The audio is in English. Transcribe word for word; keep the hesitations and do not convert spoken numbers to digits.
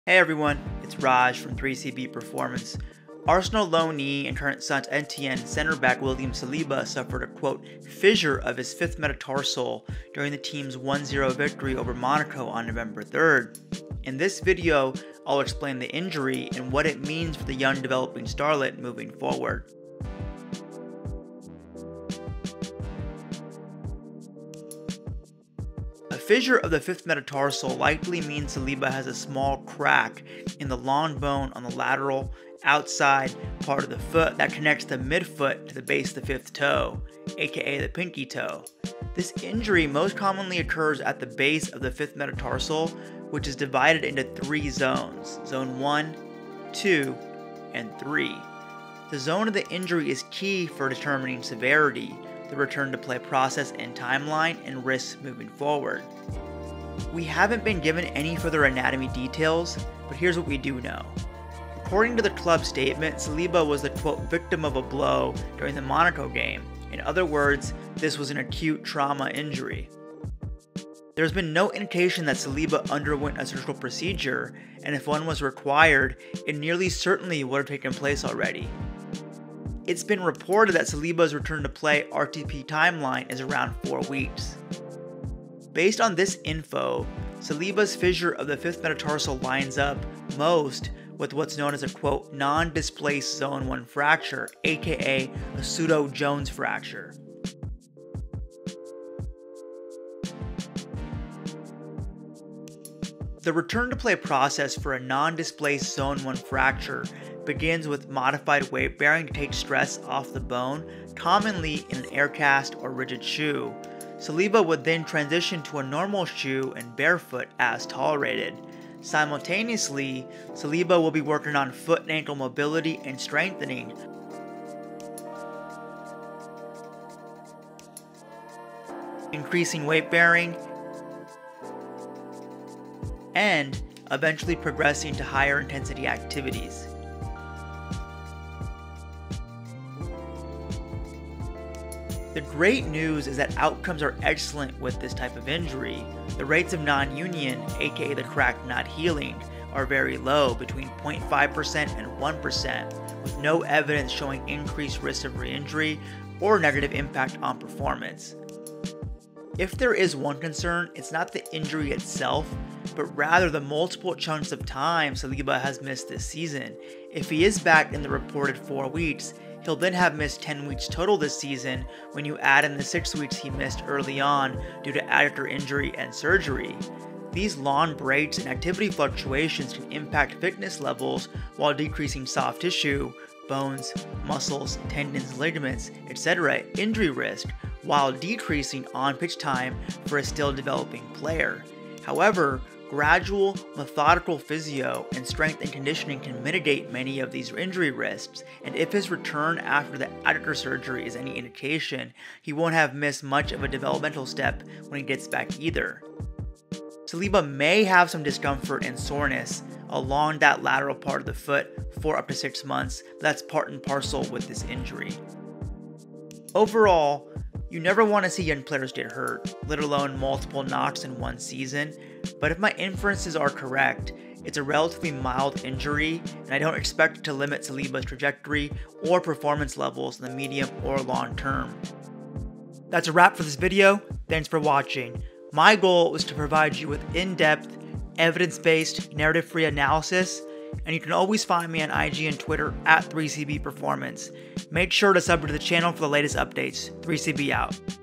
Hey everyone, it's Raj from three C B Performance. Arsenal loanee and current Suns Etienne center back William Saliba suffered a quote fissure of his fifth metatarsal during the team's one zero victory over Monaco on November third. In this video, I'll explain the injury and what it means for the young developing starlet moving forward. A fissure of the fifth metatarsal likely means Saliba has a small crack in the long bone on the lateral outside part of the foot that connects the midfoot to the base of the fifth toe, aka the pinky toe. This injury most commonly occurs at the base of the fifth metatarsal, which is divided into three zones, zone one, two, and three. The zone of the injury is key for determining severity, the return to play process and timeline, and risks moving forward. We haven't been given any further anatomy details, but here's what we do know. According to the club statement, Saliba was the quote victim of a blow during the Monaco game. In other words, this was an acute trauma injury. There's been no indication that Saliba underwent a surgical procedure, and if one was required, it nearly certainly would have taken place already. It's been reported that Saliba's return to play R T P timeline is around four weeks. Based on this info, Saliba's fissure of the fifth metatarsal lines up most with what's known as a quote non-displaced zone one fracture, aka a pseudo-Jones fracture. The return to play process for a non-displaced zone one fracture begins with modified weight bearing to take stress off the bone, commonly in an air cast or rigid shoe. Saliba would then transition to a normal shoe and barefoot as tolerated. Simultaneously, Saliba will be working on foot and ankle mobility and strengthening, increasing weight bearing, and eventually progressing to higher intensity activities. The great news is that outcomes are excellent with this type of injury. The rates of non-union, aka the crack not healing, are very low, between zero point five percent and one percent, with no evidence showing increased risk of re-injury or negative impact on performance. If there is one concern, it's not the injury itself, but rather the multiple chunks of time Saliba has missed this season. If he is back in the reported four weeks, he'll then have missed ten weeks total this season when you add in the six weeks he missed early on due to adductor injury and surgery. These long breaks and activity fluctuations can impact fitness levels while decreasing soft tissue, bones, muscles, tendons, ligaments, et cetera injury risk, while decreasing on-pitch time for a still developing player. However, gradual, methodical physio and strength and conditioning can mitigate many of these injury risks, and if his return after the adductor surgery is any indication, he won't have missed much of a developmental step when he gets back either. Saliba may have some discomfort and soreness along that lateral part of the foot for up to six months, but that's part and parcel with this injury. Overall, you never want to see young players get hurt, let alone multiple knocks in one season, but if my inferences are correct, it's a relatively mild injury, and I don't expect it to limit Saliba's trajectory or performance levels in the medium or long term. That's a wrap for this video. Thanks for watching. My goal was to provide you with in-depth, evidence-based, narrative-free analysis, and you can always find me on I G and Twitter at three C B Performance. Make sure to sub to the channel for the latest updates. three C B out.